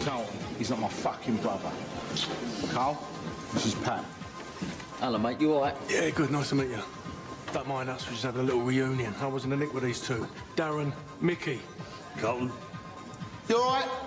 Carlton. He's not my fucking brother. Carl, this is Pat. Hello, mate. You all right? Yeah, good. Nice to meet you. Don't mind us. We're just having a little reunion. I was in the nick with these two. Darren, Mickey. Carlton. You all right?